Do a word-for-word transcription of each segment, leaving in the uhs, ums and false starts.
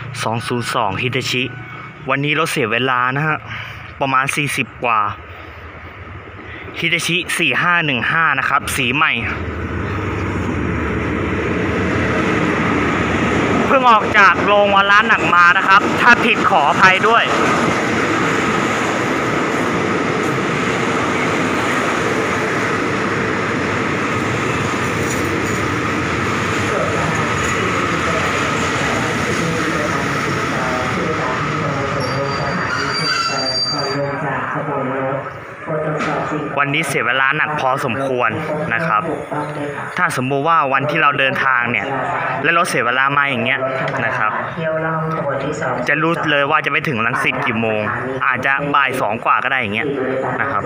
สองศูนย์สองฮิตาชิวันนี้รถเสียเวลานะฮะประมาณสี่สิบกว่าฮิตาชิสี่ห้าหนึ่งห้านะครับสีใหม่เพิ่งออกจากโรงวันร้านหนักมานะครับถ้าผิดขออภัยด้วยวันนี้เสียเวลาหนักพอสมควรนะครับถ้าสมมติว่าวันที่เราเดินทางเนี่ยแล้วรถเสียเวลามาอย่างเงี้ยนะครับจะรู้เลยว่าจะไปถึงรังสิตกี่โมงอาจจะบ่ายสองกว่าก็ได้อย่างเงี้ยนะครับ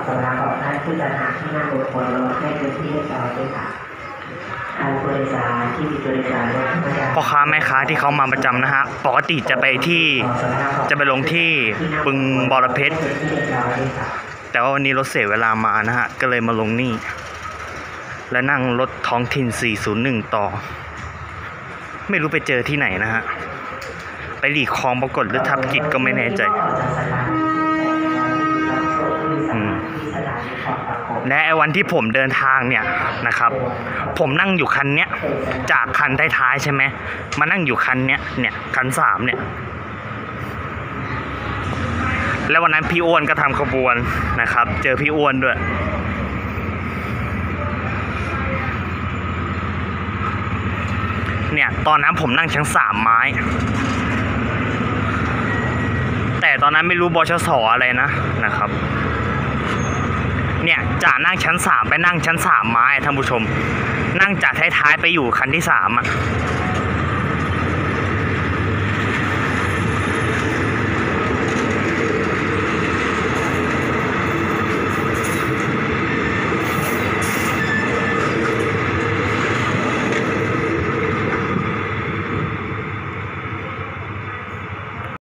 พ่อค้าแม่ค้าที่เขามาประจำนะฮะปกติจะไปที่จะไปลงที่บึงบรเพชรแต่ว่าวันนี้รถเสียเวลามานะฮะก็เลยมาลงนี่และนั่งรถท้องถิ่นสี่ศูนย์หนึ่งต่อไม่รู้ไปเจอที่ไหนนะฮะไปหลีคลองปรากฏหรือทับกิจก็ไม่แน่ใจและไอ้วันที่ผมเดินทางเนี่ยนะครับผมนั่งอยู่คันเนี้ยจากคันท้ายๆใช่ไหมมานั่งอยู่คันเนี้ยเนี่ยคันสามเนี่ยแล้ววันนั้นพี่อ้วนก็ทำขบวนนะครับเจอพี่อ้วนด้วยเนี่ยตอนนั้นผมนั่งชั้นสามไม้แต่ตอนนั้นไม่รู้บชสอะไรนะนะครับเนี่ยจากนั่งชั้นสามไปนั่งชั้นสามไม้ท่านผู้ชมนั่งจากท้ายๆไปอยู่คันที่สามอ่ะ